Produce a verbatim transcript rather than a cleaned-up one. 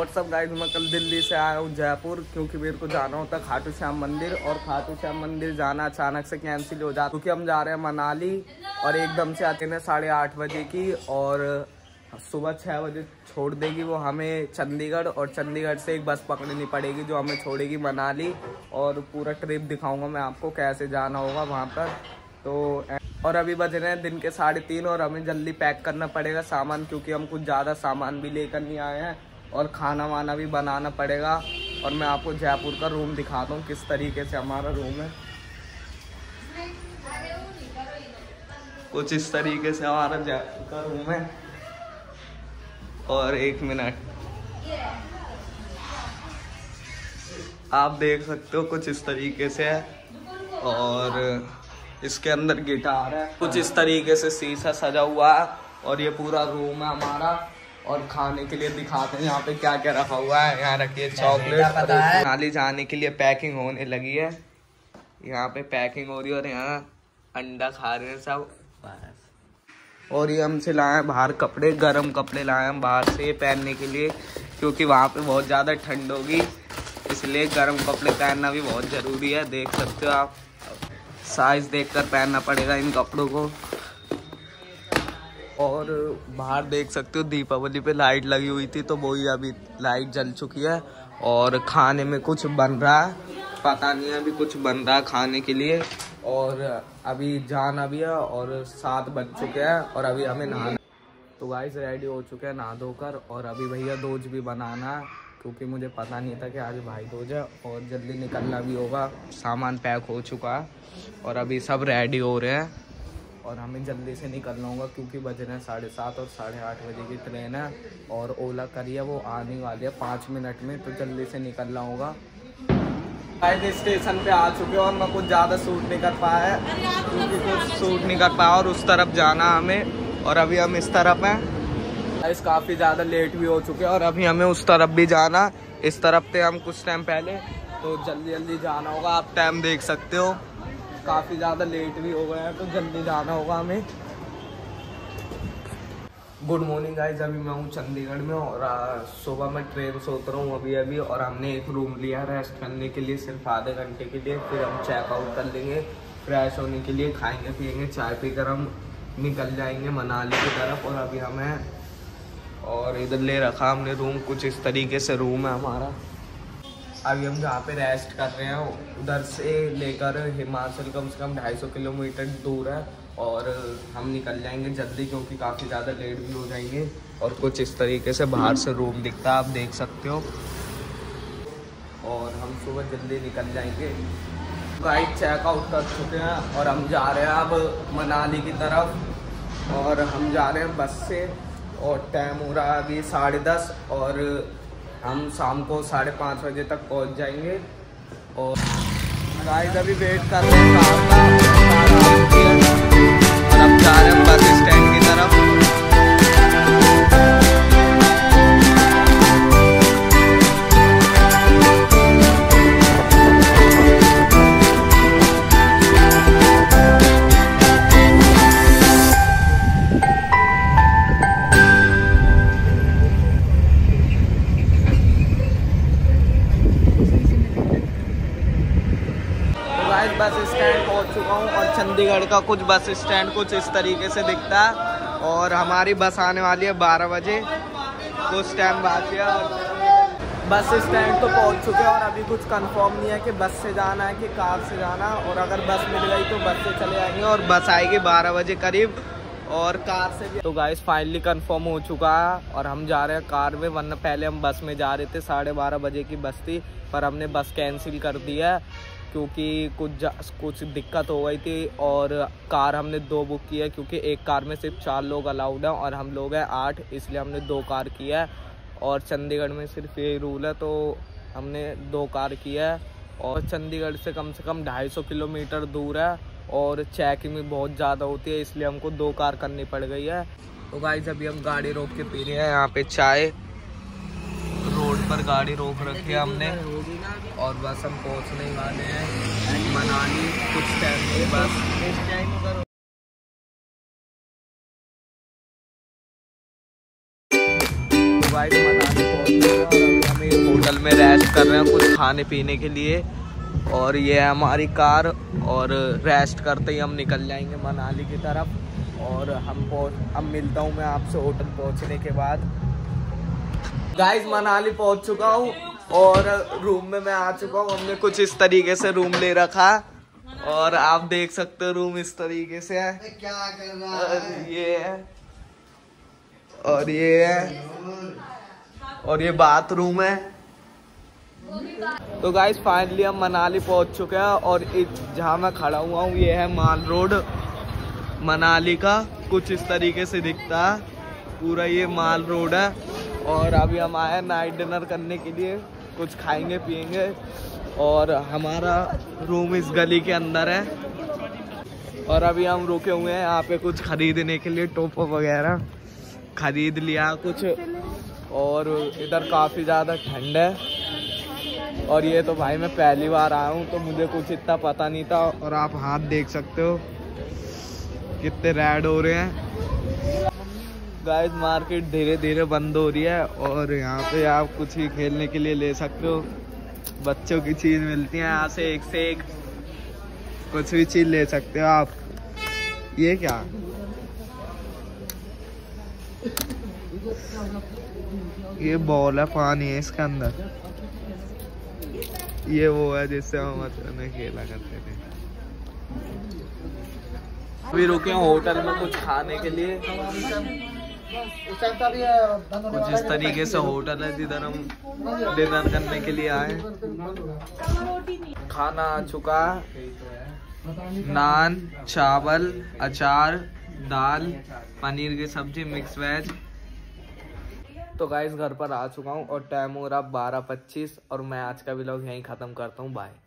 WhatsApp guys, मैं कल दिल्ली से आया हूँ जयपुर, क्योंकि मेरे को जाना होता खाटू श्याम मंदिर। और खाटू श्याम मंदिर जाना अचानक से कैंसिल हो जाता, क्योंकि हम जा रहे हैं मनाली और एकदम से आते हैं साढ़े आठ बजे की, और सुबह छः बजे छोड़ देगी वो हमें चंडीगढ़, और चंडीगढ़ से एक बस पकड़नी पड़ेगी जो हमें छोड़ेगी मनाली। और पूरा ट्रिप दिखाऊंगा मैं आपको कैसे जाना होगा वहाँ पर। तो और अभी बज रहे हैं दिन के साढ़े तीन, और हमें जल्दी पैक करना पड़ेगा सामान, क्योंकि हम कुछ ज़्यादा सामान भी लेकर नहीं आए हैं, और खाना वाना भी बनाना पड़ेगा। और मैं आपको जयपुर का रूम दिखाता हूँ किस तरीके से हमारा रूम है। कुछ इस तरीके से हमारा जयपुर का रूम है। और एक मिनट, आप देख सकते हो कुछ इस तरीके से है, और इसके अंदर गिटार है। कुछ इस तरीके से शीशा सजा हुआ है, और ये पूरा रूम है हमारा। और खाने के लिए दिखाते हैं यहाँ पे क्या क्या रखा हुआ है। यहाँ रखिए चॉकलेट। मनाली जाने के लिए पैकिंग होने लगी है, यहाँ पे पैकिंग हो रही है, और यहाँ अंडा खा रहे हैं सब। और ये हमसे लाए हैं बाहर कपड़े, गर्म कपड़े लाए हैं बाहर से पहनने के लिए, क्योंकि वहाँ पे बहुत ज़्यादा ठंड होगी, इसलिए गर्म कपड़े पहनना भी बहुत ज़रूरी है। देख सकते हो आप, साइज देखकर पहनना पड़ेगा इन कपड़ों को। और बाहर देख सकते हो दीपावली पे लाइट लगी हुई थी, तो वही अभी लाइट जल चुकी है। और खाने में कुछ बन रहा है, पता नहीं है अभी कुछ बन रहा है खाने के लिए। और अभी जाना भी है, और सात बज चुके हैं, और अभी हमें नहाना। तो गाइस रेडी हो चुके हैं नहा धोकर, और अभी भैया दूज भी बनाना, क्योंकि मुझे पता नहीं था कि आज भाई दूज है, और जल्दी निकलना भी होगा। सामान पैक हो चुका है, और अभी सब रेडी हो रहे हैं, और हमें जल्दी से निकलना होगा, क्योंकि बज रहे हैं साढ़े सात, और साढ़े आठ बजे की ट्रेन है। और ओला करिए वो आने वाली है पाँच मिनट में, तो जल्दी से निकलना होगा। गाइस स्टेशन पे आ चुके हैं, और मैं कुछ ज़्यादा शूट नहीं कर पाया, क्योंकि कुछ शूट नहीं कर पाया, और उस तरफ जाना हमें, और अभी हम इस तरफ हैं। गाइस काफ़ी ज़्यादा लेट भी हो चुके हैं, और अभी हमें उस तरफ भी जाना। इस तरफ थे हम कुछ टाइम पहले, तो जल्दी जल्दी जाना होगा। आप टाइम देख सकते हो, काफ़ी ज़्यादा लेट भी हो गए हैं, तो जल्दी जाना होगा हमें। गुड मॉर्निंग गाइस, अभी मैं हूँ चंडीगढ़ में, और सुबह मैं ट्रेन से उतरा हूँ अभी अभी। और हमने एक रूम लिया रेस्ट करने के लिए सिर्फ आधे घंटे के लिए, फिर हम चेकआउट कर लेंगे फ्रेश होने के लिए, खाएंगे पियेंगे, चाय पीकर हम निकल जाएंगे मनाली की तरफ। और अभी हमें और इधर ले रखा हमने रूम, कुछ इस तरीके से रूम है हमारा। अभी हम जहाँ पे रेस्ट कर रहे हैं उधर से लेकर हिमाचल कम से कम ढाई सौ किलोमीटर दूर है, और हम निकल जाएंगे जल्दी, क्योंकि काफ़ी ज़्यादा लेट भी हो जाएंगे। और कुछ इस तरीके से बाहर से रूम दिखता है, आप देख सकते हो। और हम सुबह जल्दी निकल जाएंगे। गाइड चेकआउट कर चुके हैं, और हम जा रहे हैं अब मनाली की तरफ, और हम जा रहे हैं बस से। और टाइम हो रहा है अभी साढ़े दस, और हम शाम को साढ़े पाँच बजे तक पहुंच जाएंगे। और गाइस अभी वेट कर रहे हैं कार का, और अब जा रहे हैं बस स्टैंड की तरफ। बस स्टैंड पहुंच चुका हूं, और चंडीगढ़ का कुछ बस स्टैंड कुछ इस तरीके से दिखता है। और हमारी बस आने वाली है बारह बजे, कुछ टाइम बाकी है। और बस स्टैंड तो पहुंच चुके हैं, और अभी कुछ कंफर्म नहीं है कि बस से जाना है कि कार से जाना। और अगर बस मिल गई तो बस से चले जाएंगे, और बस आएगी बारह बजे करीब, और कार से भी। तो गाइस फाइनली कंफर्म हो चुका है, और हम जा रहे हैं कार में, वरना पहले हम बस में जा रहे थे। साढ़े बारह बजे की बस थी, पर हमने बस कैंसिल कर दिया है, क्योंकि कुछ कुछ दिक्कत हो गई थी। और कार हमने दो बुक की है, क्योंकि एक कार में सिर्फ चार लोग अलाउड हैं, और हम लोग हैं आठ, इसलिए हमने दो कार की है। और चंडीगढ़ में सिर्फ यही रूल है, तो हमने दो कार की है। और चंडीगढ़ से कम से कम ढाई सौ किलोमीटर दूर है, और चेकिंग भी बहुत ज़्यादा होती है, इसलिए हमको दो कार करनी पड़ गई है। तो गाइस अभी हम गाड़ी रोक के पी रहे हैं यहाँ पे चाय, रोड पर गाड़ी रोक रखी है हमने। और बस हम पहुंचने वाले हैं मनाली, कुछ टाइम में बस। तो गाइस मनाली पहुंच गए, और में रेस्ट कर रहे हैं कुछ खाने पीने के लिए। और ये है हमारी कार और रेस्ट करते ही हम निकल जाएंगे मनाली की तरफ। और हम पहुँच अब मिलता हूँ मैं आपसे होटल पहुँचने के बाद। गाइस मनाली पहुँच चुका हूँ और रूम में मैं आ चुका हूँ। हमने कुछ इस तरीके से रूम ले रखा और आप देख सकते हो रूम इस तरीके से है। क्या कर रहा है? ये है और ये है और ये बाथरूम है। तो गाइस फाइनली हम मनाली पहुंच चुके हैं और जहाँ मैं खड़ा हुआ हूँ ये है माल रोड मनाली का। कुछ इस तरीके से दिखता है पूरा, ये माल रोड है। और अभी हम आए नाइट डिनर करने के लिए, कुछ खाएंगे पिएंगे। और हमारा रूम इस गली के अंदर है। और अभी हम रुके हुए हैं यहाँ पे कुछ खरीदने के लिए, टॉप वगैरह खरीद लिया कुछ। और इधर काफ़ी ज़्यादा ठंड है। और ये तो भाई मैं पहली बार आया हूँ तो मुझे कुछ इतना पता नहीं था। और आप हाथ देख सकते हो कितने रेड हो रहे हैं। गाइस मार्केट धीरे धीरे बंद हो रही है और यहाँ पे आप कुछ ही खेलने के लिए ले सकते हो। बच्चों की चीज़ मिलती है यहाँ से, एक से एक कुछ भी चीज़ ले सकते हो आप। ये क्या, ये बॉल है, पानी है इसके अंदर। ये वो है जिससे हम में खेला करते थे। अभी रुके हैं होटल में कुछ खाने के लिए। कुछ इस तरीके से होटल है जिधर हम डिनर करने के लिए आए। खाना आ चुका, नान, चावल, अचार, दाल, पनीर की सब्जी, मिक्स वेज। तो गाइस घर पर आ चुका हूँ और टाइम हो रहा बारह पच्चीस और मैं आज का व्लॉग यहीं ख़त्म करता हूँ। बाय।